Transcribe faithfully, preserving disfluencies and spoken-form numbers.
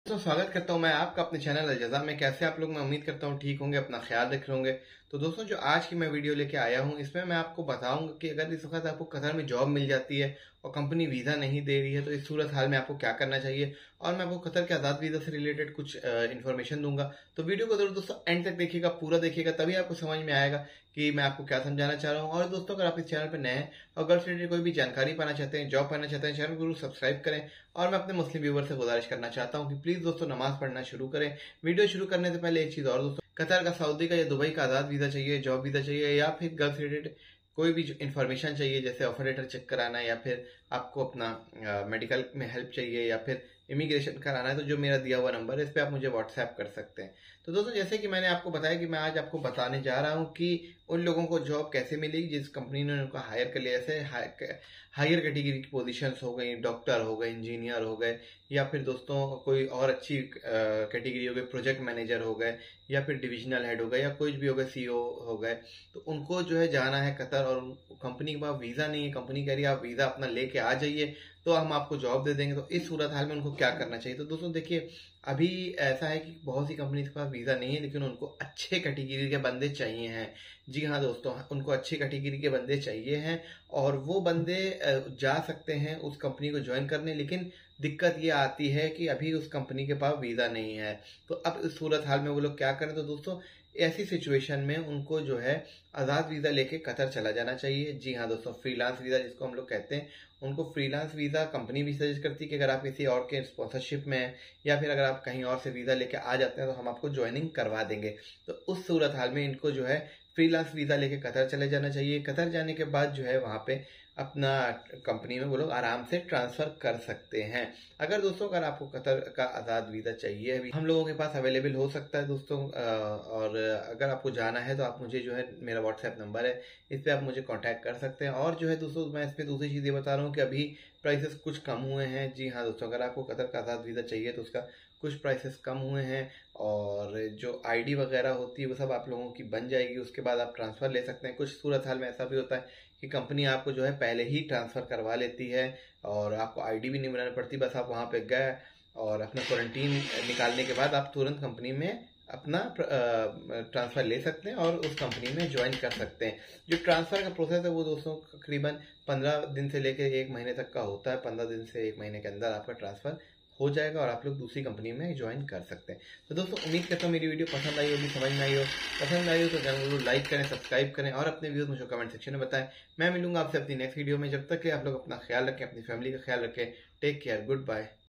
दोस्तों स्वागत करता हूं मैं आपका अपने चैनल अलजजा में। कैसे आप लोग, मैं उम्मीद करता हूं ठीक होंगे, अपना ख्याल रख रहे होंगे। तो दोस्तों जो आज की मैं वीडियो लेके आया हूं, इसमें मैं आपको बताऊंगा कि अगर इस वक्त आपको कतर में जॉब मिल जाती है और कंपनी वीज़ा नहीं दे रही है तो इस सूरत हाल में आपको क्या करना चाहिए, और मैं आपको कतर के आज़ाद वीज़ा से रिलेटेड कुछ इन्फॉर्मेशन दूंगा। तो वीडियो को जरूर दोस्तों एंड तक देखिएगा, पूरा देखिएगा, तभी आपको समझ में आएगा कि मैं आपको क्या समझाना चाह रहा हूँ। और दोस्तों अगर आप इस चैनल पर नए हैं और गर्ल्स रिलेटेड कोई भी जानकारी पाना चाहते हैं, जॉब पाना चाहते हैं, चैनल को जरूर सब्सक्राइब करें। और मैं अपने मुस्लिम व्यूवर से गुजारिश करना चाहता हूँ कि प्लीज दोस्तों नमाज पढ़ना शुरू करें। वीडियो शुरू करने से पहले एक चीज और दोस्तों, कतर का, सऊदी का या दुबई का आज़ाद वीज़ा चाहिए, जॉब वीज़ा चाहिए, या फिर गर्ल्स रिलेटेड कोई भी इन्फॉर्मेशन चाहिए, जैसे ऑफर लेटर चेक कराना है, या फिर आपको अपना मेडिकल में हेल्प चाहिए, या फिर इमिग्रेशन कराना है, तो जो मेरा दिया हुआ नंबर है इस पर आप मुझे व्हाट्सएप कर सकते हैं। तो दोस्तों जैसे कि मैंने आपको बताया कि मैं आज आपको बताने जा रहा हूं कि उन लोगों को जॉब कैसे मिलेगी जिस कंपनी ने उनको हायर कर लिया। जैसे हायर कैटेगरी की पोजीशंस हो गई, डॉक्टर हो गए, इंजीनियर हो गए, या फिर दोस्तों कोई और अच्छी कैटेगरी हो गई, प्रोजेक्ट मैनेजर हो गए, या फिर डिविजनल हेड हो गए, या कुछ भी हो गए, सीईओ हो गए। तो उनको जो है जाना है कतर, और कंपनी के पास वीज़ा नहीं है, कंपनी कह रही है आप वीज़ा अपना लेके आ जाइए तो हम आपको जॉब दे देंगे। तो इस सूरत हाल में उनको क्या करना चाहिए? तो दोस्तों देखिए, अभी ऐसा है कि बहुत सी कंपनी के पास वीज़ा नहीं है, लेकिन उनको अच्छे कैटेगरी के बंदे चाहिए हैं। जी हाँ दोस्तों, उनको अच्छी कैटेगरी के बंदे चाहिए हैं, और वो बंदे जा सकते हैं उस कंपनी को ज्वाइन करने। लेकिन दिक्कत ये आती है कि अभी उस कंपनी के पास वीज़ा नहीं है। तो अब इस सूरत हाल में वो लोग क्या करें? तो दोस्तों ऐसी सिचुएशन में उनको जो है आज़ाद वीज़ा लेके कतर चला जाना चाहिए। जी हाँ दोस्तों, फ्रीलांस वीज़ा जिसको हम लोग कहते हैं, उनको फ्रीलांस वीज़ा कंपनी भी सजेस्ट करती है कि अगर आप किसी और के स्पॉन्सरशिप में हैं, या फिर अगर आप कहीं और से वीज़ा लेके आ जाते हैं तो हम आपको ज्वाइनिंग करवा देंगे। तो उस सूरत हाल में इनको जो है फ्रीलांस वीज़ा लेके कतर चले जाना चाहिए। कतर जाने के बाद जो है वहाँ पे अपना कंपनी में वो लोग आराम से ट्रांसफर कर सकते हैं। अगर दोस्तों अगर आपको कतर का आज़ाद वीज़ा चाहिए, अभी हम लोगों के पास अवेलेबल हो सकता है दोस्तों, और अगर आपको जाना है तो आप मुझे जो है, मेरा व्हाट्सएप नंबर है, इस पर आप मुझे कांटेक्ट कर सकते हैं। और जो है दोस्तों मैं इस पर दूसरी चीज़ ये बता रहा हूँ कि अभी प्राइसेस कुछ कम हुए हैं। जी हाँ दोस्तों, अगर आपको कतर का आज़ाद वीज़ा चाहिए तो उसका कुछ प्राइसेस कम हुए हैं, और जो आईडी वगैरह होती है वो सब आप लोगों की बन जाएगी, उसके बाद आप ट्रांसफ़र ले सकते हैं। कुछ सूरत हाल में ऐसा भी होता है कि कंपनी आपको जो है पहले ही ट्रांसफ़र करवा लेती है, और आपको आईडी भी नहीं बनानी पड़ती, बस आप वहाँ पे गए और अपना क्वारंटीन निकालने के बाद आप तुरंत कंपनी में अपना ट्रांसफ़र ले सकते हैं और उस कंपनी में ज्वाइन कर सकते हैं। जो ट्रांसफ़र का प्रोसेस है वो दोस्तों तकरीबन पंद्रह दिन से लेकर एक महीने तक का होता है। पंद्रह दिन से एक महीने के अंदर आपका ट्रांसफ़र हो जाएगा और आप लोग दूसरी कंपनी में ज्वाइन कर सकते हैं। तो दोस्तों उम्मीद करता हूँ मेरी वीडियो पसंद आई होगी, समझ में आई हो। पसंद आई हो तो चैनल को लाइक करें, सब्सक्राइब करें, और अपने व्यूज मुझे कमेंट सेक्शन में बताएं। मैं मिलूंगा आपसे अपनी नेक्स्ट वीडियो में। जब तक कि आप लोग अपना ख्याल रखें, अपनी फैमिली का ख्याल रखें। Take care, good bye.